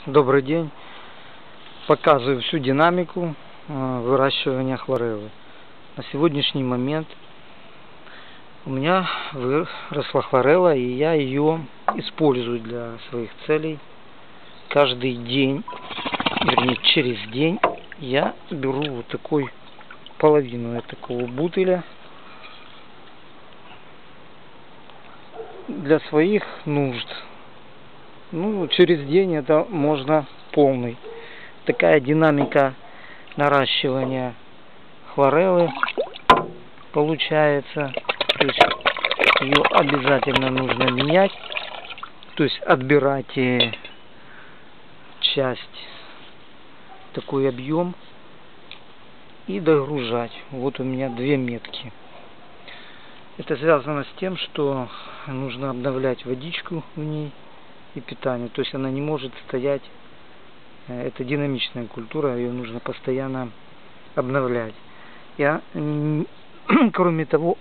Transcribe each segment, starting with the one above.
Добрый день. Показываю всю динамику выращивания хлореллы. На сегодняшний момент у меня выросла хлорелла, и я ее использую для своих целей. Каждый день, вернее через день, я беру вот такой половину такого бутыля для своих нужд. Ну, через день это можно полный. Такая динамика наращивания хлореллы получается. То есть ее обязательно нужно менять. То есть отбирать часть, такой объем, и догружать. Вот у меня 2 метки. Это связано с тем, что нужно обновлять водичку в ней и питание. То есть она не может стоять. Это динамичная культура, ее нужно постоянно обновлять. Кроме того,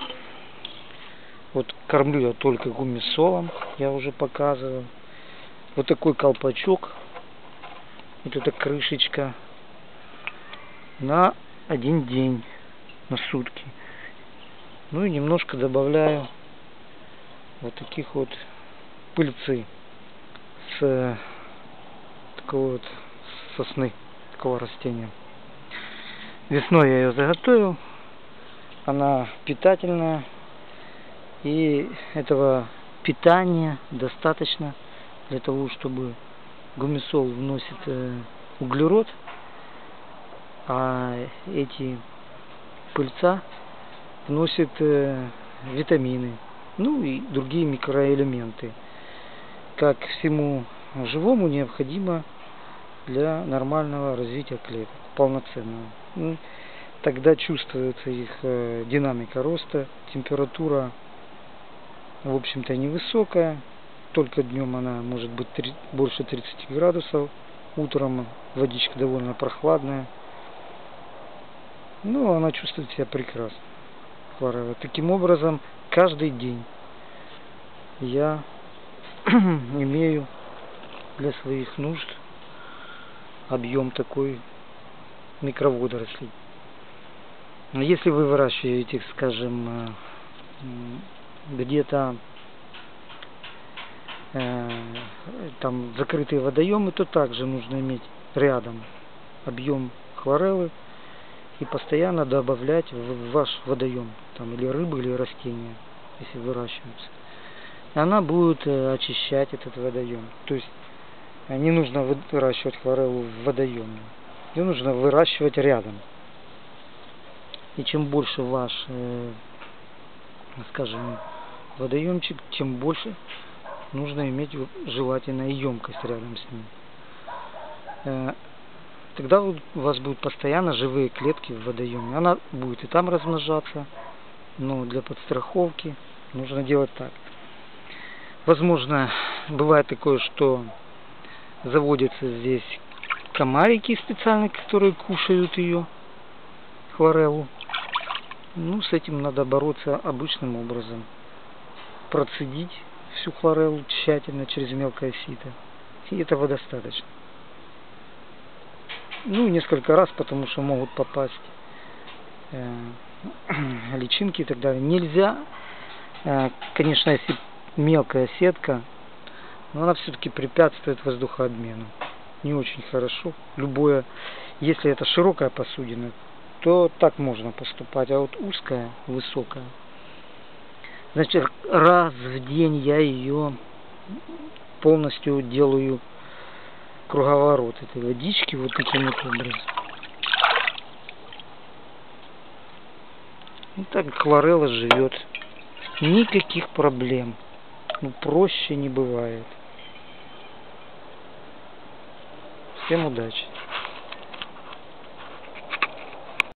вот кормлю я только гумисолом, я уже показывал. Вот такой колпачок, вот эта крышечка на 1 день, на сутки. Ну и немножко добавляю вот таких вот пыльцы с такого вот сосны, такого растения. Весной я ее заготовил, она питательная, и этого питания достаточно для того, чтобы гумисол вносит углерод, а эти пыльца вносят витамины, ну и другие микроэлементы, как всему живому необходимо для нормального развития клеток, полноценного. Тогда чувствуется их динамика роста, температура, в общем-то, невысокая, только днем она может быть больше 30 градусов, утром водичка довольно прохладная, но она чувствует себя прекрасно, хлорелла. Таким образом, каждый день я имею для своих нужд объем такой микроводорослей. Если вы выращиваете, скажем, где-то там закрытые водоемы, то также нужно иметь рядом объем хлореллы и постоянно добавлять в ваш водоем, там или рыбы, или растения, если выращиваются. И она будет очищать этот водоем. То есть не нужно выращивать хлореллу в водоеме, ее нужно выращивать рядом. И чем больше ваш, скажем, водоемчик, тем больше нужно иметь желательно емкость рядом с ним. Тогда у вас будут постоянно живые клетки в водоеме. Она будет и там размножаться, но для подстраховки нужно делать так. Возможно, бывает такое, что заводятся здесь комарики специальные, которые кушают ее, хлореллу. Ну, с этим надо бороться обычным образом. Процедить всю хлореллу тщательно через мелкое сито. И этого достаточно. Ну, несколько раз, потому что могут попасть личинки и так далее. Нельзя, конечно, если мелкая сетка, но она все-таки препятствует воздухообмену. Не очень хорошо. Любое, если это широкая посудина, то так можно поступать, а вот узкая, высокая. Значит, раз в день я ее полностью делаю круговорот этой водички вот таким вот образом. И так хлорелла живет. Никаких проблем. Ну, проще не бывает. Всем удачи!